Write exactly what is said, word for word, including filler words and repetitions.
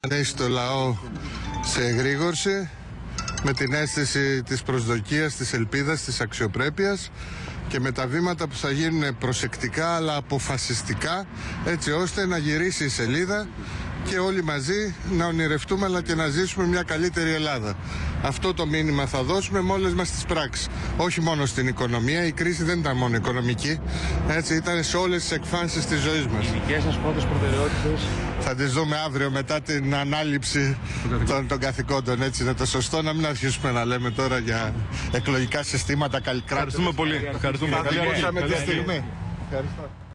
Έχει το λαό σε εγρήγορση, με την αίσθηση της προσδοκίας, της ελπίδας, της αξιοπρέπειας και με τα βήματα που θα γίνουν προσεκτικά αλλά αποφασιστικά, έτσι ώστε να γυρίσει η σελίδα και όλοι μαζί να ονειρευτούμε αλλά και να ζήσουμε μια καλύτερη Ελλάδα. Αυτό το μήνυμα θα δώσουμε με όλες μας τις πράξεις. Όχι μόνο στην οικονομία, η κρίση δεν ήταν μόνο οικονομική, έτσι ήταν σε όλες τις εκφάνσεις της ζωής μας. Οι δικές σας πρώτες προτεραιότητες Θα τις δούμε αύριο μετά την ανάληψη των, των καθηκόντων. Έτσι είναι το σωστό, να μην αρχίσουμε να λέμε τώρα για εκλογικά συστήματα. Ευχαριστούμε πολύ. Ευχαριστούμε. Θα τη στιγμή. Ευχαριστώ.